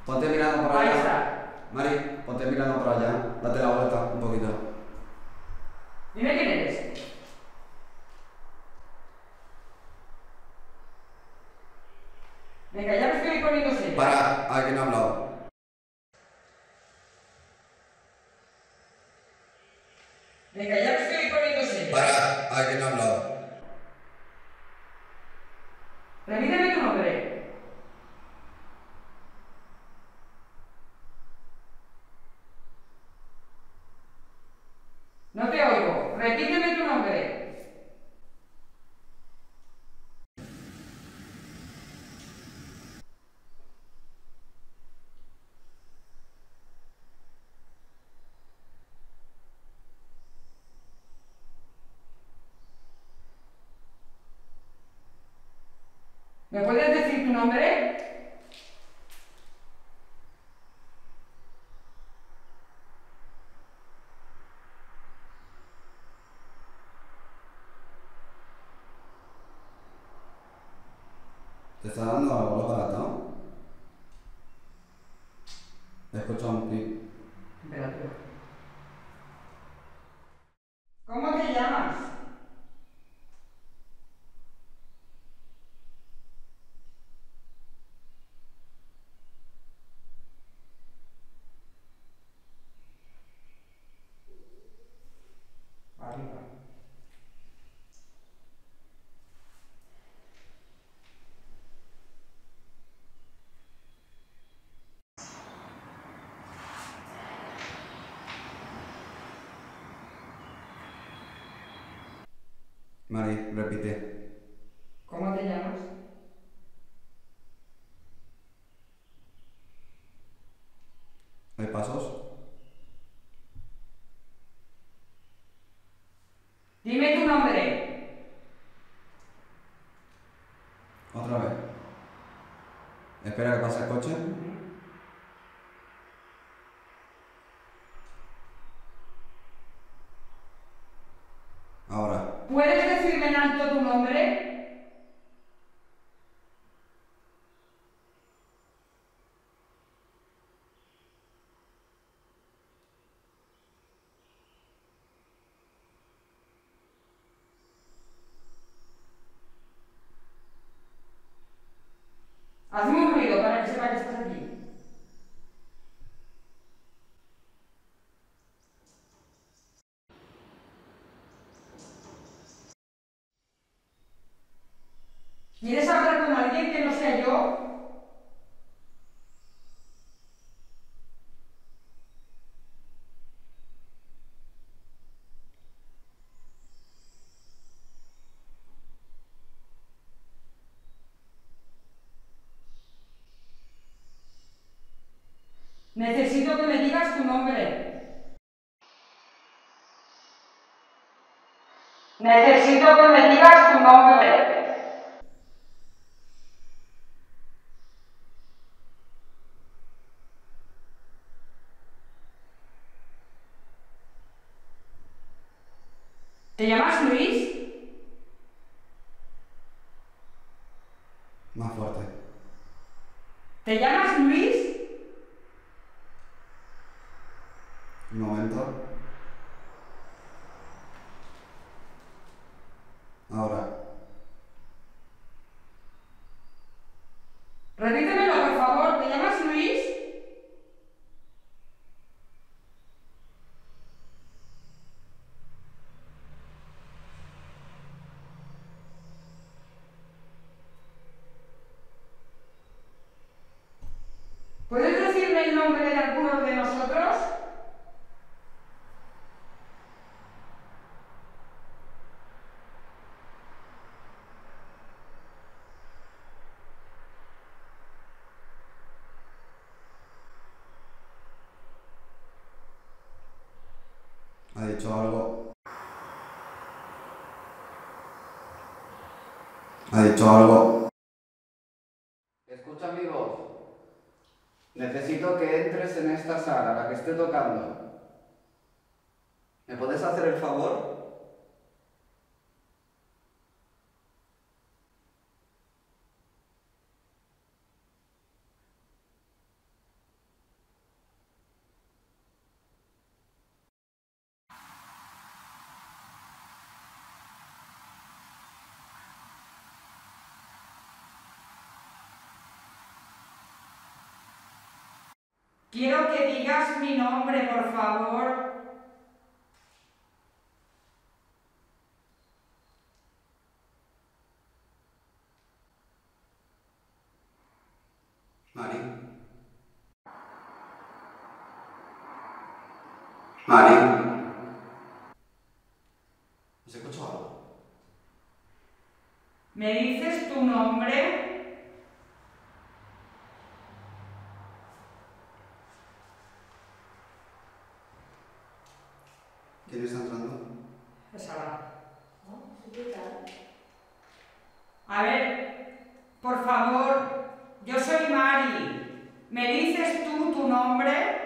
Ponte mirando por Ahí allá. está. Mari, ponte mirando por allá. Date la vuelta un poquito. Dime quién eres. Venga, ya me estoy poniendo seria. Para, alguien ha hablado. Venga, ya me estoy poniendo seria. Para, alguien ha hablado. Repíteme tu nombre. No te oigo. Repíteme tu nombre. ¿Me puedes decir tu nombre? ¿Te está dando algo los barato? Escucha un pip. Espérate. ¿Cómo te llamas? Arriba. Mari, repite. ¿Cómo te llamas? ¿Hay pasos? Dime tu nombre. Otra vez. Espera que pase el coche. Ahora. ¿Puedes decirme en alto tu nombre? Hazme un ruido para que sepa que estás aquí. ¿Quieres hablar con alguien que no sea yo? Necesito que me digas tu nombre. Necesito que me digas tu nombre. ¿Te llamas Luis? Más fuerte. ¿Te llamas Luis? Un momento. Ahora. Repítemelo, por favor. ¿Te llamas Luis? ¿Puedes decirme el nombre de algunos de nosotros? Ha dicho algo. Ha dicho algo. Escucha mi voz. Necesito que entres en esta sala, la que esté tocando. ¿Me puedes hacer el favor? Quiero que digas mi nombre, por favor. Mari. Mari. ¿Has escuchado algo? ¿Me dices tu nombre? ¿Quién está entrando? Es Sara. A ver, por favor, yo soy Mari. ¿Me dices tú tu nombre?